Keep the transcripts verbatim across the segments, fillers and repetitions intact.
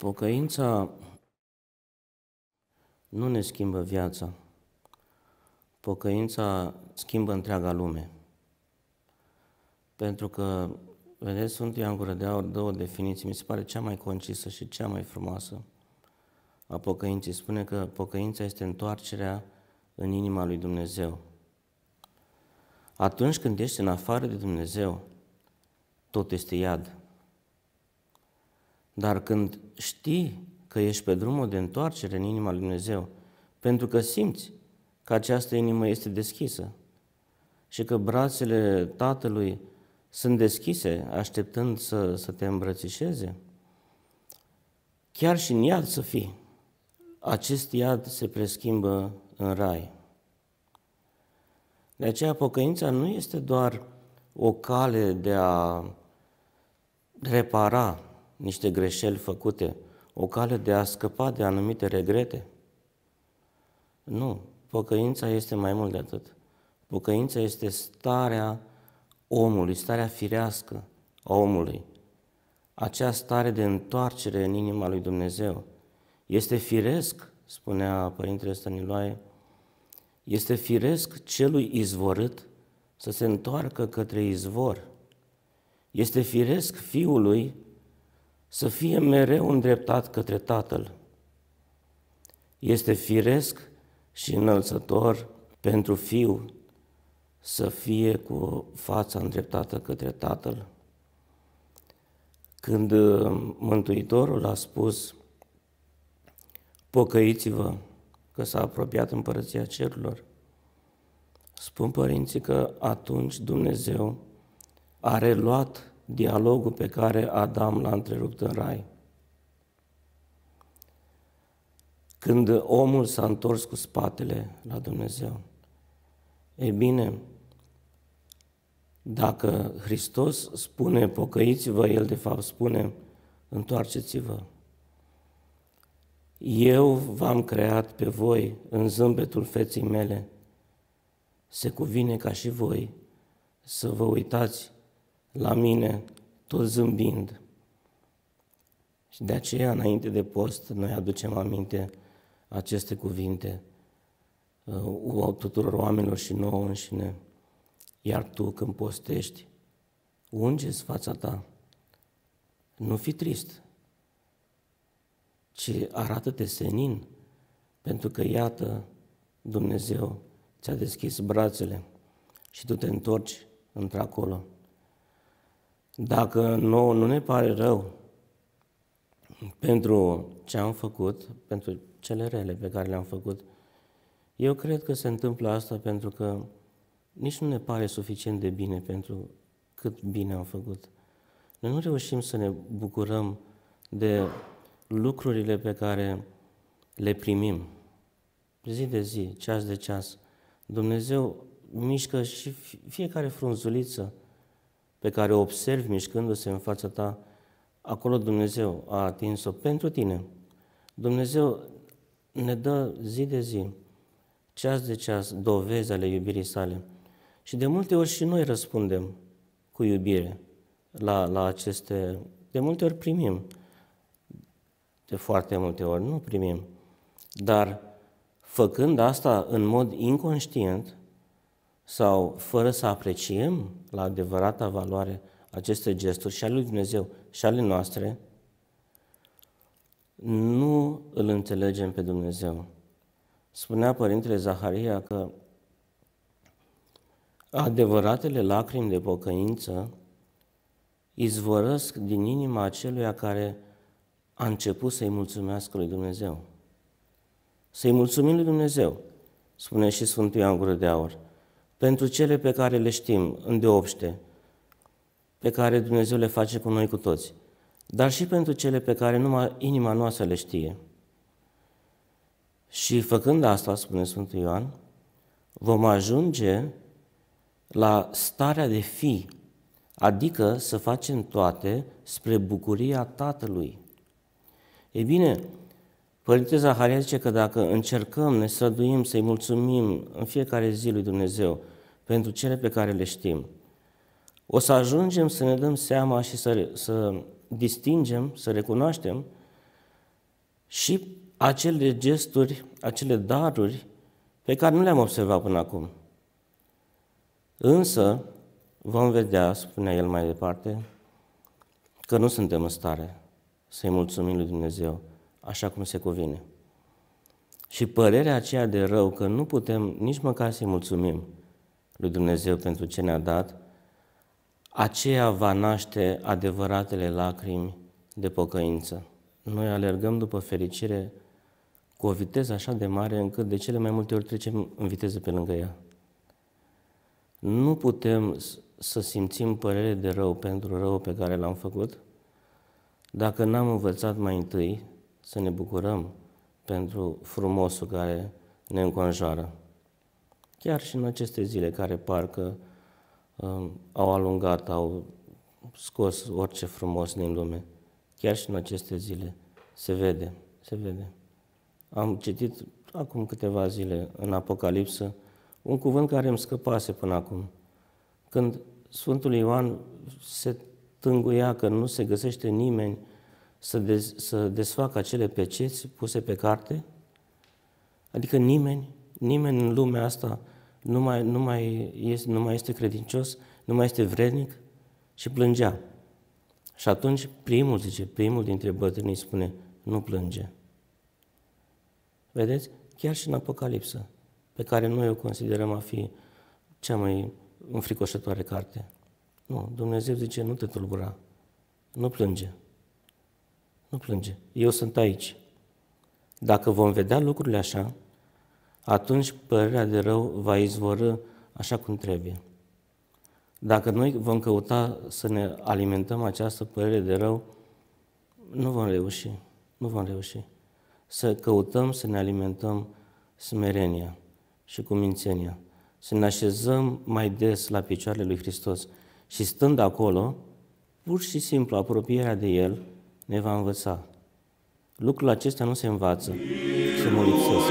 Pocăința nu ne schimbă viața. Pocăința schimbă întreaga lume. Pentru că, vedeți, Sfântul Ioan Gură de Aur dă o definiție, mi se pare cea mai concisă și cea mai frumoasă a pocăinței. Spune că pocăința este întoarcerea în inima lui Dumnezeu. Atunci când ești în afară de Dumnezeu, tot este iad. Dar când știi că ești pe drumul de întoarcere în inima lui Dumnezeu, pentru că simți că această inimă este deschisă și că brațele Tatălui sunt deschise, așteptând să, să te îmbrățișeze, chiar și în iad să fii, acest iad se preschimbă în rai. De aceea pocăința nu este doar o cale de a repara niște greșeli făcute, o cale de a scăpa de anumite regrete. Nu, pocăința este mai mult de atât. Pocăința este starea omului, starea firească a omului, acea stare de întoarcere în inima lui Dumnezeu. Este firesc, spunea Părintele Stăniloae, este firesc celui izvorât să se întoarcă către izvor. Este firesc fiului să fie mereu îndreptat către Tatăl. Este firesc și înălțător pentru fiu să fie cu fața îndreptată către Tatăl. Când Mântuitorul a spus, pocăiți-vă că s-a apropiat împărăția cerurilor, spun părinții că atunci Dumnezeu a reluat dialogul pe care Adam l-a întrerupt în rai. Când omul s-a întors cu spatele la Dumnezeu. E bine, dacă Hristos spune pocăiți-vă, El de fapt spune întoarceți-vă. Eu v-am creat pe voi în zâmbetul feței mele. Se cuvine ca și voi să vă uitați la mine tot zâmbind. Și de aceea, înainte de post, noi aducem aminte aceste cuvinte uh, tuturor oamenilor și nouă înșine. Iar tu, când postești, unge-ți fața ta. Nu fi trist, ci arată-te senin, pentru că, iată, Dumnezeu ți-a deschis brațele și tu te întorci într-acolo. Dacă nouă nu ne pare rău pentru ce am făcut, pentru cele rele pe care le-am făcut, eu cred că se întâmplă asta pentru că nici nu ne pare suficient de bine pentru cât bine am făcut. Noi nu reușim să ne bucurăm de lucrurile pe care le primim zi de zi, ceas de ceas. Dumnezeu mișcă și fiecare frunzuliță pe care o observi mișcându-se în fața ta, acolo Dumnezeu a atins-o pentru tine. Dumnezeu ne dă zi de zi, ceas de ceas, dovezi ale iubirii sale. Și de multe ori și noi răspundem cu iubire la, la aceste... De multe ori primim, de foarte multe ori nu primim, dar făcând asta în mod inconștient sau fără să apreciem la adevărata valoare aceste gesturi și ale lui Dumnezeu și ale noastre, nu îl înțelegem pe Dumnezeu. Spunea Părintele Zaharia că adevăratele lacrimi de pocăință izvorăsc din inima aceluia care a început să-i mulțumească lui Dumnezeu. Să-i mulțumim lui Dumnezeu, spune și Sfântul Ioan Gură de Aur, pentru cele pe care le știm îndeopște, pe care Dumnezeu le face cu noi cu toți, dar și pentru cele pe care numai inima noastră le știe. Și făcând asta, spune Sfântul Ioan, vom ajunge la starea de fi, adică să facem toate spre bucuria Tatălui. Ei bine, Părintele Zaharia zice că dacă încercăm, ne străduim să-i mulțumim în fiecare zi lui Dumnezeu pentru cele pe care le știm, o să ajungem să ne dăm seama și să, să distingem, să recunoaștem și acele gesturi, acele daruri pe care nu le-am observat până acum. Însă vom vedea, spunea el mai departe, că nu suntem în stare să-i mulțumim lui Dumnezeu așa cum se cuvine. Și părerea aceea de rău că nu putem nici măcar să-i mulțumim lui Dumnezeu pentru ce ne-a dat, aceea va naște adevăratele lacrimi de pocăință. Noi alergăm după fericire cu o viteză așa de mare încât de cele mai multe ori trecem în viteză pe lângă ea. Nu putem să simțim părere de rău pentru rău pe care l-am făcut dacă n-am învățat mai întâi să ne bucurăm pentru frumosul care ne înconjoară. Chiar și în aceste zile care parcă um, au alungat, au scos orice frumos din lume, chiar și în aceste zile se vede, se vede. Am citit acum câteva zile în Apocalipsă un cuvânt care îmi scăpase până acum. Când Sfântul Ioan se tânguia că nu se găsește nimeni să, dez, să desfacă acele peceți puse pe carte, adică nimeni, nimeni în lumea asta nu mai, nu mai, este, nu mai este credincios, nu mai este vrednic și plângea. Și atunci primul, zice, primul dintre bătrânii spune, nu plânge. Vedeți? Chiar și în Apocalipsă, pe care noi o considerăm a fi cea mai înfricoșătoare carte. Nu, Dumnezeu zice, nu te tulbura, nu plânge, nu plânge, eu sunt aici. Dacă vom vedea lucrurile așa, atunci părerea de rău va izvorî așa cum trebuie. Dacă noi vom căuta să ne alimentăm această părere de rău, nu vom reuși, nu vom reuși. Să căutăm să ne alimentăm smerenia și cumințenia, să ne așezăm mai des la picioarele lui Hristos și stând acolo, pur și simplu apropierea de El ne va învăța. Lucrul acesta nu se învață, se mă lipsesc.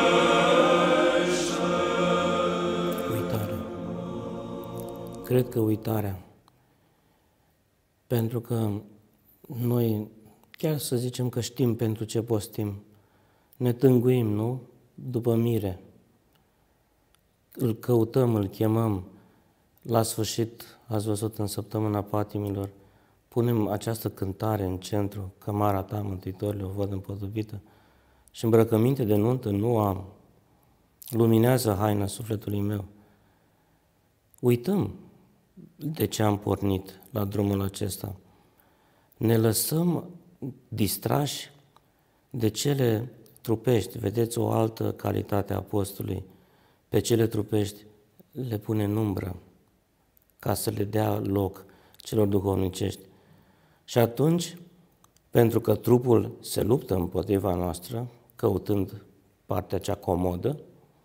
Uitarea. Cred că uitarea, pentru că noi, chiar să zicem că știm pentru ce postim, ne tânguim, nu? După mire. Îl căutăm, îl chemăm. La sfârșit, ați văzut în săptămâna patimilor, punem această cântare în centru, cămara ta, Mântuitorule, o văd împodobită, și îmbrăcăminte de nuntă nu am. Luminează haina sufletului meu. Uităm de ce am pornit la drumul acesta. Ne lăsăm distrași de cele trupești. Vedeți o altă calitate a apostolului. Pe cele trupești le pune în umbră ca să le dea loc celor duhovnicești. Și atunci, pentru că trupul se luptă împotriva noastră, căutând partea cea comodă,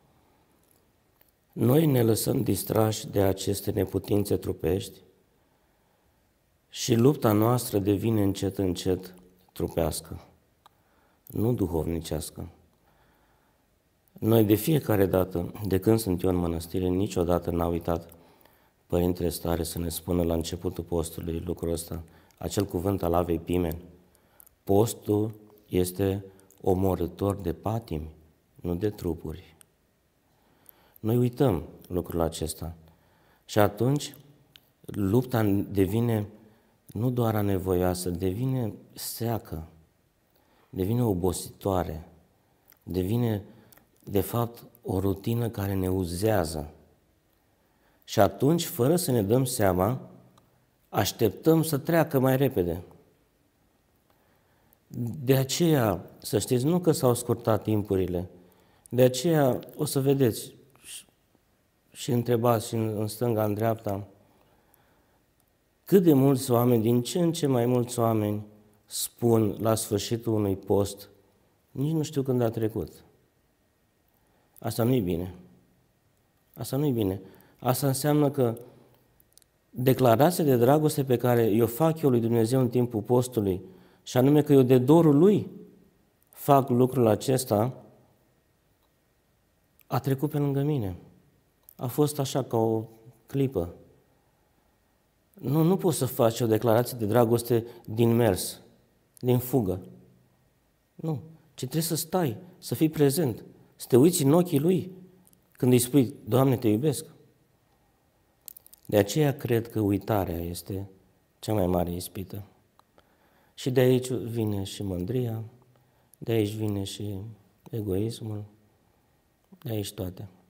noi ne lăsăm distrași de aceste neputințe trupești și lupta noastră devine încet, încet trupească, nu duhovnicească. Noi de fiecare dată, de când sunt eu în mănăstire, niciodată n-a uitat Părintele Stare să ne spună la începutul postului lucrul ăsta, acel cuvânt al Avei Pimen. Postul este omorâtor de patimi, nu de trupuri. Noi uităm lucrul acesta și atunci lupta devine nu doar anevoioasă, devine seacă, devine obositoare, devine de fapt o rutină care ne uzează. Și atunci, fără să ne dăm seama, așteptăm să treacă mai repede. De aceea, să știți, nu că s-au scurtat timpurile, de aceea o să vedeți și întrebați și în stânga, în dreapta, cât de mulți oameni, din ce în ce mai mulți oameni, spun la sfârșitul unui post, nici nu știu când a trecut. Asta nu-i bine. Asta nu-i bine. Asta înseamnă că declarația de dragoste pe care eu fac eu lui Dumnezeu în timpul postului, și anume că eu de dorul Lui fac lucrul acesta, a trecut pe lângă mine. A fost așa ca o clipă. Nu, nu poți să faci o declarație de dragoste din mers, din fugă. Nu. ci trebuie să stai, să fii prezent, să te uiți în ochii Lui când îi spui, Doamne, te iubesc. De aceea cred că uitarea este cea mai mare ispită. Și de aici vine și mândria, de aici vine și egoismul, de aici toate.